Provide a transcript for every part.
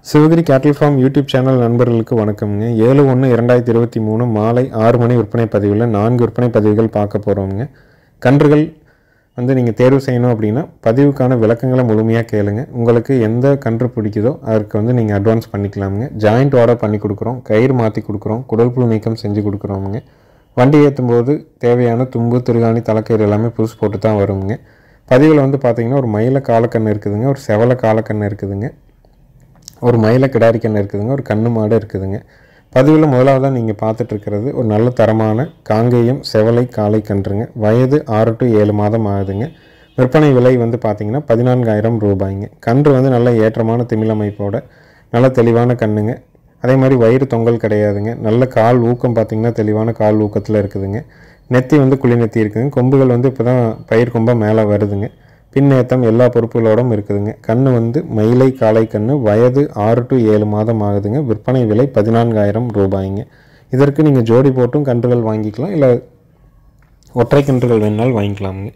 சிவகிரி கேட்டில் form YouTube channel நண்பர்களுக்கு வணக்கம்ங்க. 7/1/2023 மாலை 6 மணி விற்பனை பதிவில் 4 விற்பனை பதிவுகள் பார்க்க போகிறோம்ங்க. கன்றுகள் நீங்கள் தேர்வு செய்யணும் அப்படின்னா பதிவுக்கான விளக்கங்களை முழுமையாக கேளுங்க. உங்களுக்கு எந்த கன்று பிடிக்குதோ அதற்கு நீங்கள் அட்வான்ஸ் பண்ணிக்கலாமுங்க. ஜாயிண்ட் ஆர்டர் பண்ணி கொடுக்குறோம், கயிறு மாற்றி கொடுக்குறோம், குடல்புழு நீக்கம் செஞ்சு கொடுக்குறோமுங்க. வண்டி ஏற்றும் போது தேவையான தும்பு, திருகாணி, தலைக்கயிறு எல்லாமே புதுசு போட்டு தான் வருங்க. பதிவில் பார்த்திங்கன்னா ஒரு மயில காலக்கன்று இருக்குதுங்க, ஒரு செவலை காலக்கன்று இருக்குதுங்க, ஒரு மயில கிடாரி கன்று இருக்குதுங்க, ஒரு கண்ணு மாடு இருக்குதுங்க. பதிவில் முதலாவதாக நீங்கள் பார்த்துட்ருக்கிறது ஒரு நல்ல தரமான காங்கேயம் செவலை காளை கன்றுங்க. வயது 6 to 7 மாதம் ஆகுதுங்க. விற்பனை விலை பார்த்திங்கன்னா 14,000 ரூபாய்ங்க. கன்று நல்ல ஏற்றமான திமிழமைப்போட நல்ல தெளிவான கண்ணுங்க. அதே மாதிரி வயிறு தொங்கல் கிடையாதுங்க. நல்ல கால் ஊக்கம் பார்த்திங்கன்னா தெளிவான கால் ஊக்கத்தில் இருக்குதுங்க. நெத்தி குழி நெத்தி இருக்குதுங்க. கொம்புகள் இப்போ தான் பயிர் கொம்பாக மேலே வருதுங்க. பின்னேத்தம் எல்லா பொறுப்புகளோடும் இருக்குதுங்க. கன்று மயிலை காளை கன்று. வயது 6 to 7 மாதம் ஆகுதுங்க. விற்பனை விலை 14,000 ரூபாய்ங்க. இதற்கு நீங்கள் ஜோடி போட்டும் கன்றுகள் வாங்கிக்கலாம், இல்லை ஒற்றை கன்றுகள் வேணாலும் வாங்கிக்கலாமுங்க.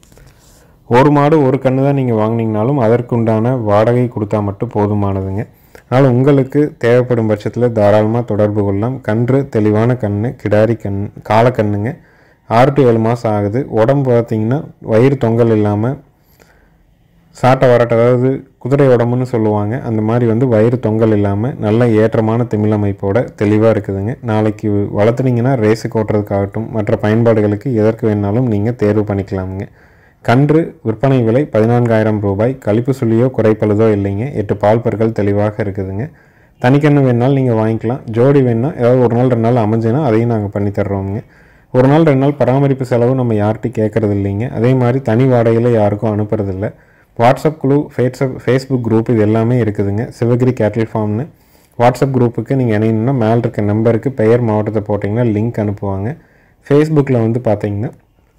ஒரு மாடு ஒரு கன்று தான் நீங்கள் வாங்கினீங்கனாலும் அதற்குண்டான வாடகை கொடுத்தா மட்டும் போதுமானதுங்க. அதனால் உங்களுக்கு தேவைப்படும் பட்சத்தில் தாராளமாக தொடர்பு கொள்ளலாம். கன்று தெளிவான கன்று, கிடாரி காலக்கண்ணுங்க. 6 to 7 மாதம் ஆகுது. உடம்பு பார்த்திங்கன்னா வயிறு தொங்கல் இல்லாமல் சாட்டை வராட்டை, அதாவது குதிரை உடம்புன்னு சொல்லுவாங்க, அந்த மாதிரி வயிறு தொங்கல் இல்லாமல் நல்ல ஏற்றமான திமிழமைப்போட தெளிவாக இருக்குதுங்க. நாளைக்கு வளர்த்துனீங்கன்னா ரேஸுக்கு ஓட்டுறதுக்காகட்டும் மற்ற பயன்பாடுகளுக்கு எதற்கு வேணாலும் நீங்கள் தேர்வு பண்ணிக்கலாமுங்க. கன்று விற்பனை விலை 14,000 ரூபாய். கழிப்பு சொல்லியோ குறைப்பழுதோ இல்லைங்க. 8 பால் பற்கள் தெளிவாக இருக்குதுங்க. தனிக்கன்று வேணாலும் நீங்கள் வாங்கிக்கலாம். ஜோடி வேணால் ஏதாவது ஒரு நாள் 2 நாள் அமைஞ்சுன்னா அதையும் நாங்கள் பண்ணி தர்றோமுங்க. ஒரு நாள் 2 நாள் பராமரிப்பு செலவு நம்ம யார்கிட்டையும் கேட்குறது இல்லைங்க. அதே மாதிரி தனி வாடகையில் யாருக்கும் அனுப்புறதில்லை. வாட்ஸ்அப் குழு, ஃபேஸ்புக் குரூப் இது எல்லாமே இருக்குதுங்க. சிவகிரி கேட்டில் ஃபார்ம்னு வாட்ஸ்அப் குரூப்புக்கு நீங்கள் இணையணுன்னா மேலே இருக்க நம்பருக்கு பெயர், மாவட்டத்தை போட்டிங்கன்னா லிங்க் அனுப்புவாங்க. ஃபேஸ்புக்கில் பார்த்திங்கன்னா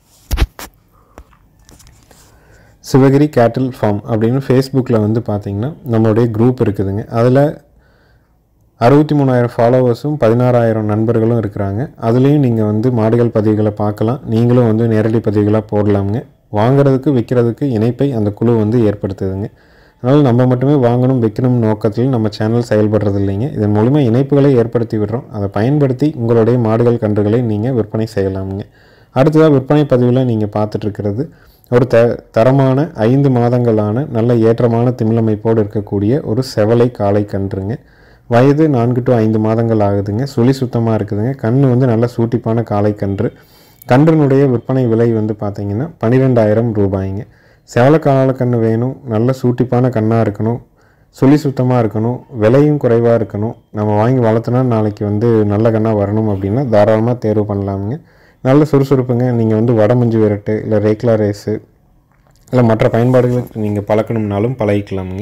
சிவகிரி கேட்டில் ஃபார்ம் அப்படின்னு ஃபேஸ்புக்கில் பார்த்திங்கன்னா நம்மளுடைய குரூப் இருக்குதுங்க. அதில் 63,000 ஃபாலோவர்ஸும் 16,000 நண்பர்களும் இருக்கிறாங்க. அதுலேயும் நீங்கள் மாடுகள் பதிவுகளை பார்க்கலாம். நீங்களும் நேரடி பதிவுகளாக போடலாமுங்க. வாங்கிறதுக்கு விற்கிறதுக்கு இணைப்பை அந்த குழு ஏற்படுத்துதுங்க. அதனால் நம்ம மட்டுமே வாங்கணும் விற்கணும் நோக்கத்தில் நம்ம சேனல் செயல்படுறது இல்லைங்க. இதன் மூலமாக இணைப்புகளை ஏற்படுத்தி விடுறோம். அதை பயன்படுத்தி உங்களுடைய மாடுகள் கன்றுகளை நீங்கள் விற்பனை செய்யலாமுங்க. அடுத்ததாக விற்பனை பதிவில் நீங்கள் பார்த்துட்ருக்கிறது ஒரு தரமான 5 மாதங்களான நல்ல ஏற்றமான திமிழமைப்போடு இருக்கக்கூடிய ஒரு செவலை காளை கன்றுங்க. வயது 4 to 5 மாதங்கள் ஆகுதுங்க. சுழி சுத்தமாக இருக்குதுங்க. கன்று நல்ல சூட்டிப்பான காளை கன்று. கன்றினுடைய விற்பனை விலை பார்த்திங்கன்னா 12,000 ரூபாய்ங்க. செவலை காளை கன்று வேணும், நல்ல சூட்டிப்பான கண்ணாக இருக்கணும், சுழி சுத்தமாக இருக்கணும், விலையும் குறைவாக இருக்கணும், நம்ம வாங்கி வளர்த்துனா நாளைக்கு நல்ல கண்ணாக வரணும் அப்படின்னா தாராளமாக தேர்வு பண்ணலாமுங்க. நல்ல சுறுசுறுப்புங்க. நீங்கள் வடமஞ்சு விரட்டு, இல்லை ரேக்லா ரேஸு, இல்லை மற்ற பயன்பாடுகளுக்கு நீங்கள் பழக்கணும்னாலும் பழகிக்கலாமுங்க.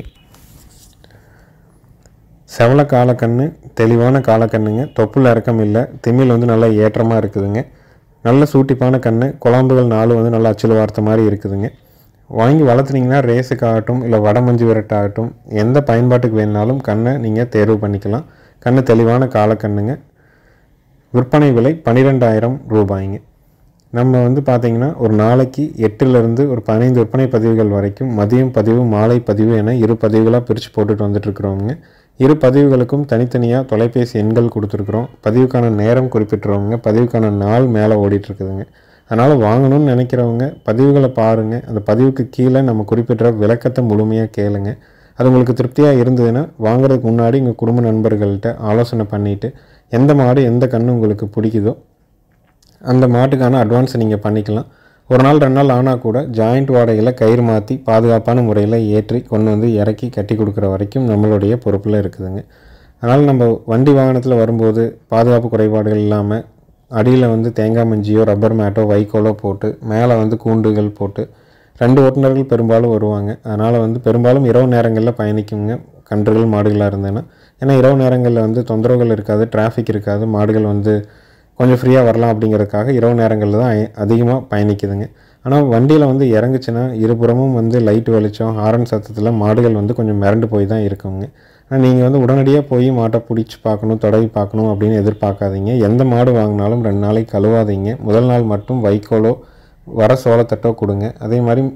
செவலை காலக்கன்று தெளிவான காலக்கண்ணுங்க. தொப்புள் இறக்கம் இல்லை. திமிழ் நல்லா ஏற்றமாக இருக்குதுங்க. நல்ல சூட்டிப்பான கன்று. குழம்புகள் 4 நல்லா அச்சில் வார்த்த மாதிரி இருக்குதுங்க. வாங்கி வளர்த்துனீங்கன்னா ரேஸுக்காகட்டும் இல்லை வடமஞ்சு விரட்டாகட்டும் எந்த பயன்பாட்டுக்கு வேணுனாலும் கண்ணை நீங்கள் தேர்வு பண்ணிக்கலாம். கன்று தெளிவான காலக்கண்ணுங்க. விற்பனை விலை 12,000 ரூபாய்ங்க. நம்ம பார்த்திங்கன்னா ஒரு நாளைக்கு 8லேருந்து ஒரு 15 விற்பனை பதிவுகள் வரைக்கும் மதியம் பதிவு, மாலை பதிவு என 2 பதிவுகளாக பிரித்து போட்டுட்டு வந்துட்டுருக்குறோங்க. 2 பதிவுகளுக்கும் தனித்தனியாக தொலைபேசி எண்கள் கொடுத்துருக்குறோம். பதிவுக்கான நேரம் குறிப்பிட்டுறவங்க, பதிவுக்கான நாள் மேலே ஓடிட்டுருக்குதுங்க. அதனால் வாங்கணும்னு நினைக்கிறவங்க பதிவுகளை பாருங்கள். அந்த பதிவுக்கு கீழே நம்ம குறிப்பிட்ட விளக்கத்தை முழுமையாக கேளுங்க. அது உங்களுக்கு திருப்தியாக இருந்ததுன்னா வாங்குறதுக்கு முன்னாடி உங்கள் குடும்ப நண்பர்கள்ட்ட ஆலோசனை பண்ணிவிட்டு எந்த மாடு எந்த கன்று உங்களுக்கு பிடிக்குதோ அந்த மாட்டுக்கான அட்வான்ஸை நீங்கள் பண்ணிக்கலாம். ஒரு நாள் 2 நாள் ஆனால் கூட ஜாயிண்ட் வாடகையில் கயிறு மாற்றி பாதுகாப்பான முறையில் ஏற்றி கொண்டு இறக்கி கட்டி கொடுக்குற வரைக்கும் நம்மளுடைய பொறுப்பில் இருக்குதுங்க. அதனால் நம்ம வண்டி வாகனத்தில் வரும்போது பாதுகாப்பு குறைபாடுகள் இல்லாமல் அடியில் தேங்காய் மஞ்சியோ, ரப்பர் மேட்டோ, வைக்கோலோ போட்டு மேலே கூண்டுகள் போட்டு 2 ஓட்டுநர்கள் பெரும்பாலும் வருவாங்க. அதனால் பெரும்பாலும் இரவு நேரங்களில் பயணிக்குங்க கன்றுகள் மாடுகளாக இருந்ததுன்னா. ஏன்னா இரவு நேரங்களில் தொந்தரவுகள் இருக்காது, டிராஃபிக் இருக்காது, மாடுகள் கொஞ்சம் ஃப்ரீயாக வரலாம் அப்படிங்கிறதுக்காக இரவு நேரங்களில் தான் அதிகமாக பயணிக்குதுங்க. ஆனால் வண்டியில் இறங்குச்சுன்னா இருபுறமும் லைட்டு வெளிச்சம், ஹாரன் சத்தத்தில் மாடுகள் கொஞ்சம் மிரண்டு போய் தான் இருக்குங்க. ஆனால் நீங்கள் உடனடியாக போய் மாட்டை பிடிச்சி பார்க்கணும், தொடவி பார்க்கணும் அப்படின்னு எதிர்பார்க்காதீங்க. எந்த மாடு வாங்கினாலும் 2 நாளைக்கு கழுவாதீங்க. முதல் நாள் மட்டும் வைக்கோலோ வர சோளத்தட்டோ கொடுங்க. அதே மாதிரி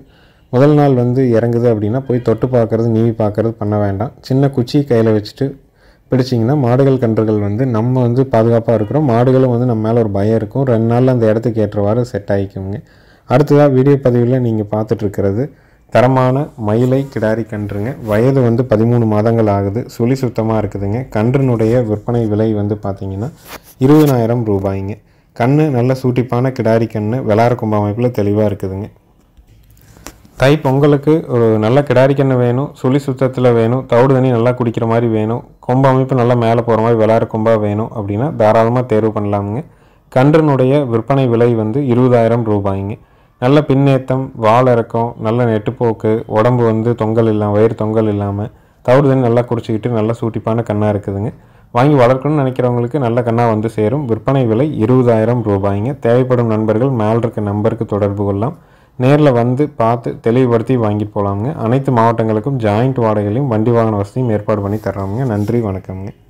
முதல் நாள் வந்து இறங்குது அப்படின்னா போய் தொட்டு பார்க்குறது நீவி பார்க்குறது பண்ண வேண்டாம். சின்ன குச்சி கையில் வச்சுட்டு பிடிச்சிங்கன்னா மாடுகள் கன்றுகள் வந்து நம்ம வந்து பாதுகாப்பாக இருக்கிறோம். மாடுகளும் வந்து நம்ம மேலே ஒரு பயம் இருக்கும். 2 நாளில் அந்த இடத்துக்கு ஏற்றவாறு செட் ஆகிக்குங்க. அடுத்ததாக வீடியோ பதிவில் நீங்கள் பார்த்துட்ருக்கிறது தரமான மயிலை கிடாரி கன்றுங்க. வயது வந்து 13 மாதங்கள் ஆகுது. சுழி சுத்தமாக இருக்குதுங்க. கன்றினுடைய விற்பனை விலை வந்து பார்த்திங்கன்னா 20,000 ரூபாய்ங்க. கன்று நல்ல சூட்டிப்பான கிடாரி கன்று, வெளார கொம்பு அமைப்பில் தெளிவாக இருக்குதுங்க. தை பொங்கலுக்கு ஒரு நல்ல கிடாரி கன்று வேணும், சுழி சுத்தத்தில் வேணும், தவிடு தண்ணி நல்லா குடிக்கிற மாதிரி வேணும், கொம்பு அமைப்பு நல்லா மேலே போகிற மாதிரி வெளார கொம்பாக வேணும் அப்படின்னா தாராளமாக தேர்வு பண்ணலாமுங்க. கன்றினுடைய விற்பனை விலை வந்து 20,000 ரூபாய்ங்க. நல்ல பின்னேத்தம், வால் இறக்கம், நல்ல நெட்டுப்போக்கு, உடம்பு வந்து தொங்கல் இல்லாமல், வயிறு தொங்கல் இல்லாமல், தவிடு தண்ணி நல்லா குடிச்சிக்கிட்டு நல்ல சூட்டிப்பான கன்னாக இருக்குதுங்க. வாங்கி வளர்க்கணும்னு நினைக்கிறவங்களுக்கு நல்ல கன்னாக வந்து சேரும். விற்பனை விலை 20,000 ரூபாய்ங்க. தேவைப்படும் நண்பர்கள் மேல் இருக்க நம்பருக்கு தொடர்பு கொள்ளலாம். நேரில் வந்து பார்த்து தெளிவுபடுத்தி வாங்கிட்டு போகலாமுங்க. அனைத்து மாவட்டங்களுக்கும் ஜாயிண்ட் வாடகையிலையும் வண்டி வாகன வசதியும் ஏற்பாடு பண்ணி தர்றாமுங்க. நன்றி, வணக்கம்ங்க.